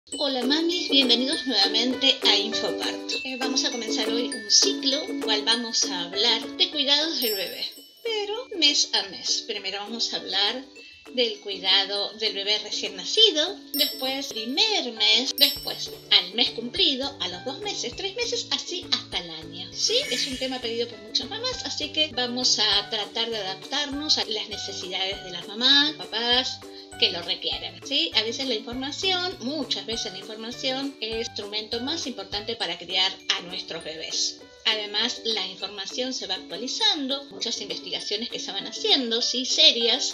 Hola mamis, bienvenidos nuevamente a Infoparto. Vamos a comenzar hoy un ciclo, cual vamos a hablar de cuidados del bebé, pero mes a mes. Primero vamos a hablar del cuidado del bebé recién nacido, después primer mes, después al mes cumplido, a los 2 meses, 3 meses, así hasta el año. Sí, es un tema pedido por muchas mamás, así que vamos a tratar de adaptarnos a las necesidades de las mamás, papás, que lo requieren, ¿sí? A veces la información, muchas veces la información es el instrumento más importante para criar a nuestros bebés. Además, la información se va actualizando, muchas investigaciones que se van haciendo, sí, serias,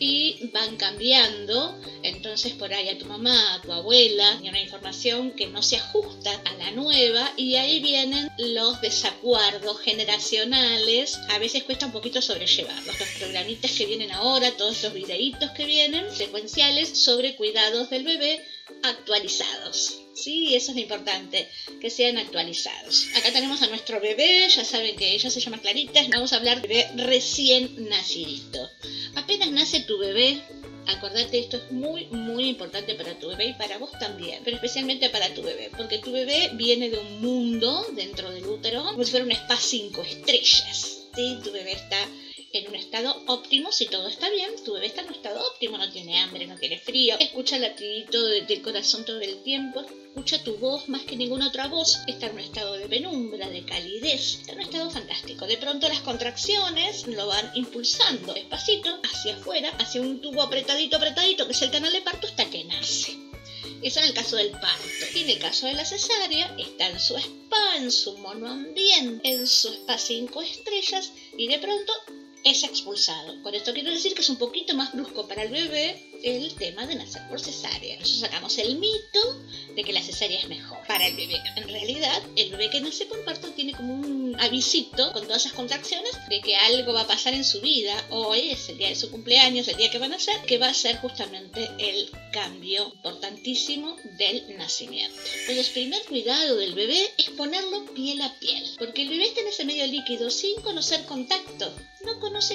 y van cambiando. Entonces por ahí a tu mamá, a tu abuela, tiene una información que no se ajusta a la nueva y ahí vienen los desacuerdos generacionales. A veces cuesta un poquito sobrellevarlos. Los programitas que vienen ahora, todos estos videitos que vienen, secuenciales sobre cuidados del bebé actualizados. Sí, eso es lo importante, que sean actualizados. Acá tenemos a nuestro bebé, ya saben que ella se llama Clarita. Vamos a hablar de bebé recién nacidito. Apenas nace tu bebé, acordate, esto es muy importante para tu bebé y para vos también, pero especialmente para tu bebé, porque tu bebé viene de un mundo dentro del útero como si fuera un spa 5 estrellas. ¿Sí? Tu bebé está en un estado óptimo, si todo está bien, tu bebé está en un estado óptimo, no tiene hambre, no tiene frío, escucha el latidito del corazón todo el tiempo, escucha tu voz más que ninguna otra voz, está en un estado de penumbra, de calidez, está en un estado fantástico. De pronto las contracciones lo van impulsando despacito hacia afuera, hacia un tubo apretadito, que es el canal de parto, hasta que nace. Eso en el caso del parto. Y en el caso de la cesárea, está en su spa, en su monoambiente, en su spa 5 estrellas, y de pronto es expulsado. Con esto quiero decir que es un poquito más brusco para el bebé el tema de nacer por cesárea. Nosotros sacamos el mito de que la cesárea es mejor para el bebé. En realidad, el bebé que nace por parto tiene como un avisito con todas esas contracciones de que algo va a pasar en su vida. Hoy es el día de su cumpleaños, el día que va a nacer, que va a ser justamente el cambio importantísimo del nacimiento. Entonces, el primer cuidado del bebé es ponerlo piel a piel, porque el bebé está en ese medio líquido sin conocer contacto. No conoce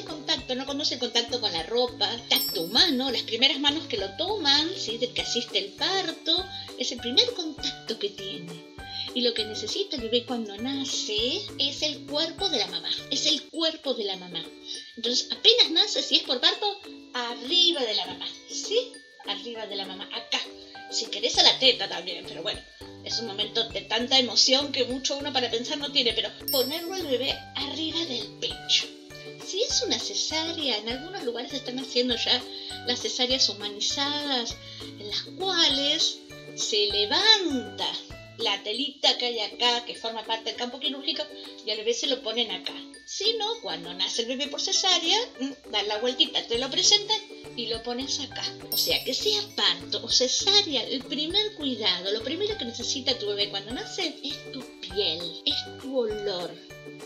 el contacto con la ropa, tacto humano, las primeras manos que lo toman, ¿sí? Del que asiste el parto, es el primer contacto que tiene. Y lo que necesita el bebé cuando nace es el cuerpo de la mamá, es el cuerpo de la mamá. Entonces, apenas nace, si es por parto, arriba de la mamá, ¿sí? Arriba de la mamá, acá. Si querés a la teta también, pero bueno, es un momento de tanta emoción que mucho uno para pensar no tiene, pero ponerlo al bebé arriba del pecho. Si es una cesárea, en algunos lugares se están haciendo ya las cesáreas humanizadas, en las cuales se levanta la telita que hay acá, que forma parte del campo quirúrgico, y al bebé se lo ponen acá. Si no, cuando nace el bebé por cesárea, dan la vueltita, te lo presentan y lo pones acá. O sea, que sea parto o cesárea, el primer cuidado, lo primero que necesita tu bebé cuando nace es tu piel, es tu olor,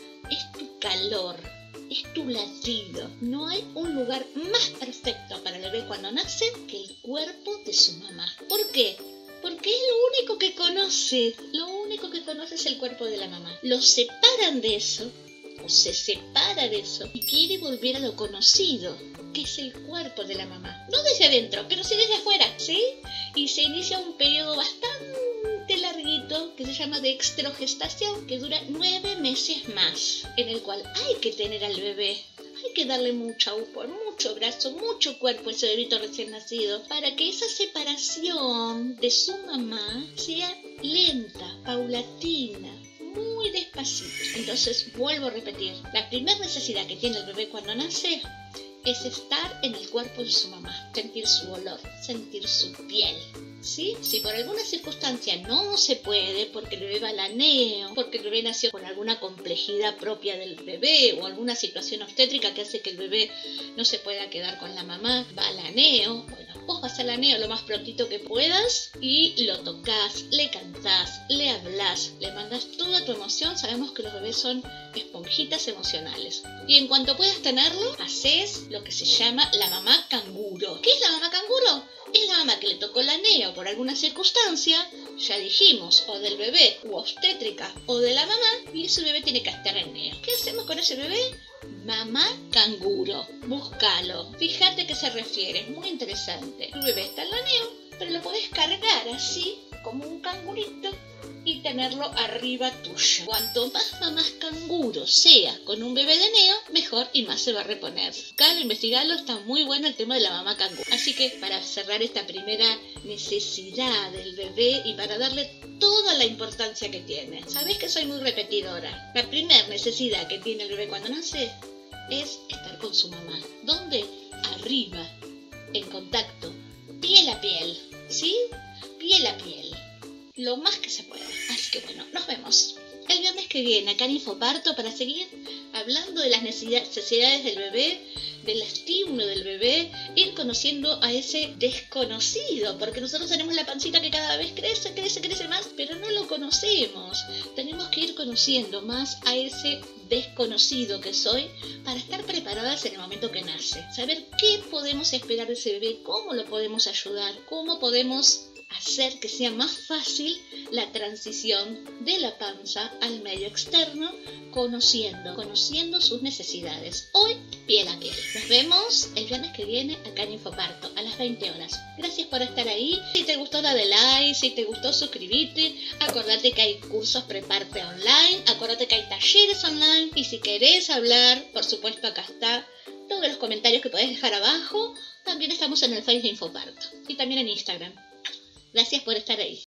es tu calor, es tu latido. No hay un lugar más perfecto para el bebé cuando nace que el cuerpo de su mamá. ¿Por qué? Porque es lo único que conoce. Lo único que conoce es el cuerpo de la mamá. Lo separan de eso, o se separa de eso, y quiere volver a lo conocido, que es el cuerpo de la mamá. No desde adentro, pero sí desde afuera, ¿sí? Y se inicia un periodo bastante larguito que se llama de extrogestación, que dura 9 meses más, en el cual hay que tener al bebé, hay que darle mucho agua, mucho brazo, mucho cuerpo a ese bebito recién nacido, para que esa separación de su mamá sea lenta, paulatina, muy despacito. Entonces, vuelvo a repetir, la primera necesidad que tiene el bebé cuando nace es estar en el cuerpo de su mamá, sentir su olor, sentir su piel. ¿Sí? Si por alguna circunstancia no se puede, porque el bebé va al aneo, porque el bebé nació con alguna complejidad propia del bebé o alguna situación obstétrica que hace que el bebé no se pueda quedar con la mamá, va al aneo, bueno, vos vas al aneo lo más prontito que puedas y lo tocas, le cantás, le hablas, le mandas toda tu emoción. Sabemos que los bebés son esponjitas emocionales. Y en cuanto puedas tenerlo, haces lo que se llama la mamá canguro. ¿Qué es la mamá canguro? Es la mamá que le tocó el aneo por alguna circunstancia, ya dijimos, o del bebé, u obstétrica, o de la mamá, y ese bebé tiene que estar en aneo. ¿Qué hacemos con ese bebé? Mamá canguro. Búscalo. Fíjate a qué se refiere, es muy interesante. Tu bebé está en la neo, pero lo podés cargar así como un cangurito y tenerlo arriba tuyo. Cuanto más mamás canguro sea con un bebé de neo, mejor y más se va a reponer. Buscalo, investigalo, está muy bueno el tema de la mamá canguro. Así que para cerrar esta primera necesidad del bebé y para darle toda la importancia que tiene. Sabés que soy muy repetidora. La primera necesidad que tiene el bebé cuando nace es estar con su mamá. ¿Dónde? Arriba, en contacto, piel a piel, ¿sí? Piel a piel, lo más que se pueda. Así que bueno, nos vemos el viernes que viene acá en Infoparto para seguir hablando de las necesidades del bebé, del estímulo del bebé, ir conociendo a ese desconocido, porque nosotros tenemos la pancita que cada vez crece más, pero no lo conocemos. Tenemos que ir conociendo más a ese desconocido que soy para estar preparadas en el momento que nace. Saber qué podemos esperar de ese bebé, cómo lo podemos ayudar, cómo podemos hacer que sea más fácil la transición de la panza al medio externo, conociendo sus necesidades. Hoy, piel a piel. Nos vemos el viernes que viene acá en Infoparto a las 20 horas. Gracias por estar ahí. Si te gustó, dale like. Si te gustó, suscríbete. Acordate que hay cursos Preparte online. Acordate que hay talleres online. Y si querés hablar, por supuesto, acá está todos los comentarios que podés dejar abajo. También estamos en el Facebook de Infoparto y también en Instagram. Gracias por estar ahí.